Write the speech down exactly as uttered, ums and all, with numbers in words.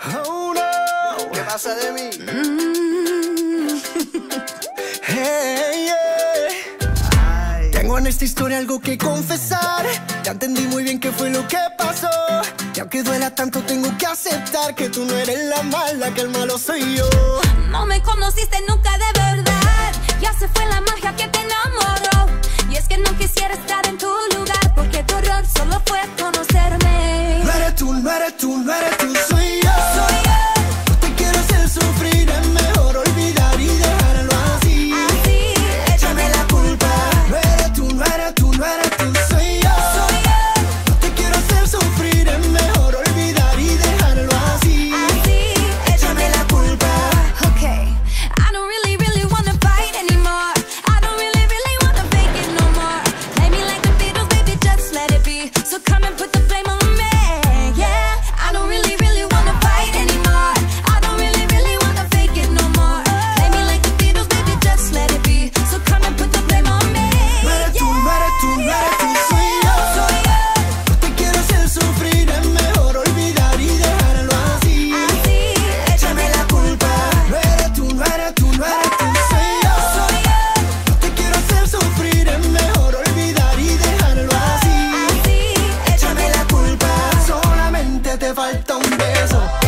Oh no, ¿Qué pasa de mí? mm. Hey, yeah. Ay. Tengo en esta historia algo que confesar. Ya entendí muy bien qué fue lo que pasó. Y aunque duela tanto tengo que aceptar que tú no eres la mala, que el malo soy yo. No me conociste nunca de verdad. Ya se fue la magia que te enamoró. Y es que no quisiera estar en tu lugar, porque tu error solo fue conocerme. No eres tú, no eres tú, no eres tú, soy yo. Soy yo. No te quiero hacer sufrir, es mejor olvidar y dejarlo así. Así, Échame la culpa. No eres tú, no eres tú, no eres tú, soy yo. soy yo. No te quiero hacer sufrir, es mejor olvidar y dejarlo así. Así, Échame la culpa. okay. I don't really, really wanna fight anymore. I don't really, really wanna fake it no more. Play me like the Beatles, baby, just let it be. So come and put the blame on me, yeah. I don't really, really wanna fight anymore. I don't really, really wanna fake it no more. Play me like the Beatles, baby, just let it be. So come and put the blame on me, No eres tú, no eres tú, no eres tú, soy yo. soy yo. No te quiero hacer sufrir, es mejor olvidar y dejarlo así. Así, Échame la culpa. No eres tú, no eres tú, no eres tú, soy yo. soy yo. No te quiero hacer sufrir, es mejor olvidar y dejarlo así. Así, Échame la culpa. Solamente te falta un beso.